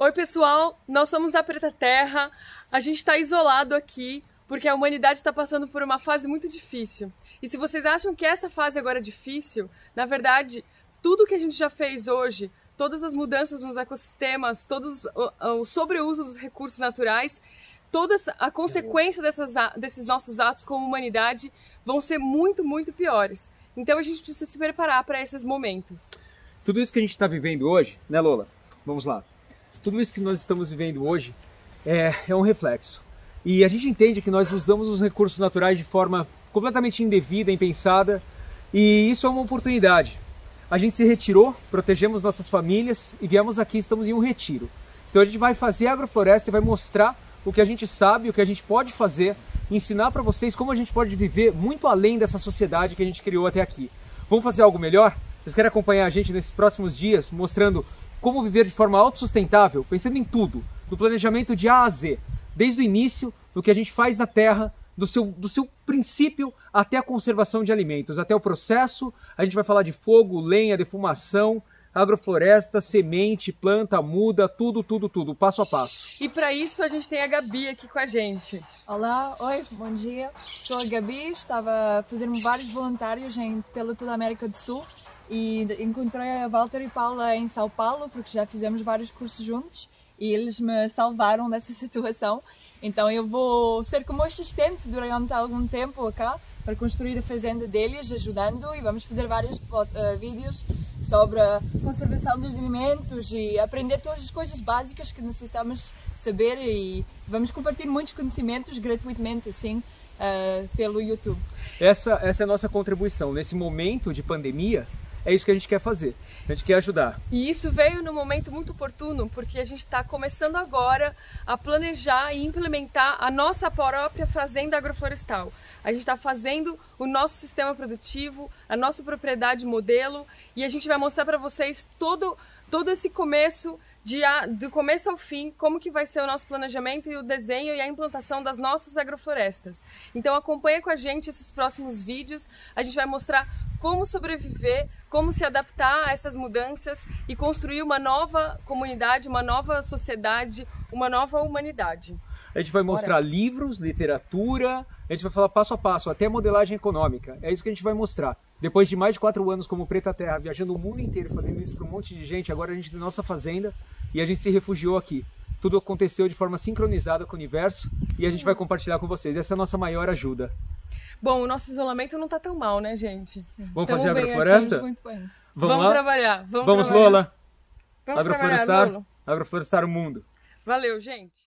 Oi pessoal, nós somos a Preta Terra, a gente está isolado aqui porque a humanidade está passando por uma fase muito difícil. E se vocês acham que essa fase agora é difícil, na verdade, tudo que a gente já fez hoje, todas as mudanças nos ecossistemas, todos o sobreuso dos recursos naturais, toda a consequência desses nossos atos como humanidade vão ser muito, muito piores. Então a gente precisa se preparar para esses momentos. Tudo isso que a gente está vivendo hoje, né, Lola? Vamos lá. Tudo isso que nós estamos vivendo hoje é um reflexo. E a gente entende que nós usamos os recursos naturais de forma completamente indevida, impensada, e isso é uma oportunidade. A gente se retirou, protegemos nossas famílias e viemos aqui, estamos em um retiro. Então a gente vai fazer agrofloresta e vai mostrar o que a gente sabe, o que a gente pode fazer, ensinar para vocês como a gente pode viver muito além dessa sociedade que a gente criou até aqui. Vamos fazer algo melhor? Vocês querem acompanhar a gente nesses próximos dias, mostrando como viver de forma autossustentável, pensando em tudo, no planejamento de A a Z, desde o início, do que a gente faz na terra, do seu princípio até a conservação de alimentos, até o processo. A gente vai falar de fogo, lenha, defumação, agrofloresta, semente, planta, muda, tudo, passo a passo. E para isso a gente tem a Gabi aqui com a gente. Olá, oi, bom dia. Sou a Gabi, estava fazendo vários voluntários pela toda a América do Sul e encontrei a Walter e Paula em São Paulo porque já fizemos vários cursos juntos e eles me salvaram dessa situação. Então eu vou ser como assistente durante algum tempo cá para construir a fazenda deles, ajudando, e vamos fazer vários vídeos sobre a conservação dos alimentos e aprender todas as coisas básicas que necessitamos saber, e vamos compartilhar muitos conhecimentos gratuitamente assim pelo YouTube. Essa é a nossa contribuição nesse momento de pandemia. É isso que a gente quer fazer, a gente quer ajudar. E isso veio num momento muito oportuno, porque a gente está começando agora a planejar e implementar a nossa própria fazenda agroflorestal. A gente está fazendo o nosso sistema produtivo, a nossa propriedade modelo, e a gente vai mostrar para vocês todo esse começo, do começo ao fim, como que vai ser o nosso planejamento e o desenho e a implantação das nossas agroflorestas. Então acompanha com a gente esses próximos vídeos, a gente vai mostrar como sobreviver, como se adaptar a essas mudanças e construir uma nova comunidade, uma nova sociedade, uma nova humanidade. A gente vai mostrar livros, literatura, a gente vai falar passo a passo, até modelagem econômica. É isso que a gente vai mostrar. Depois de mais de 4 anos como Preta Terra, viajando o mundo inteiro, fazendo isso para um monte de gente, agora a gente tem nossa fazenda e a gente se refugiou aqui. Tudo aconteceu de forma sincronizada com o universo e a gente vai compartilhar com vocês. Essa é a nossa maior ajuda. Bom, o nosso isolamento não tá tão mal, né, gente? Sim. Vamos fazer agrofloresta? Muito bem. Vamos trabalhar. Vamos, Lola. Vamos agroflorestar, agroflorestar o mundo. Valeu, gente.